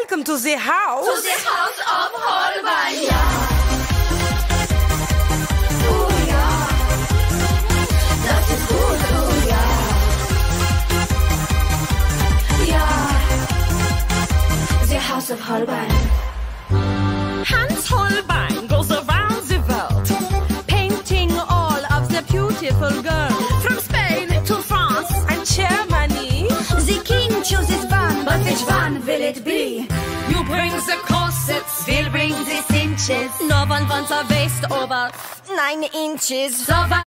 Welcome to the house. To the house of Holbein. Ja. Oh ja. Das ist gut, oh ja. Ja. The house of Holbein. Hans Holbein goes around the world, painting all of the beautiful girls. From Spain to France and Germany. The king chooses one, but which one will it be? You bring the corsets, We'll bring the cinches. no one wants a waist over 9 inches. So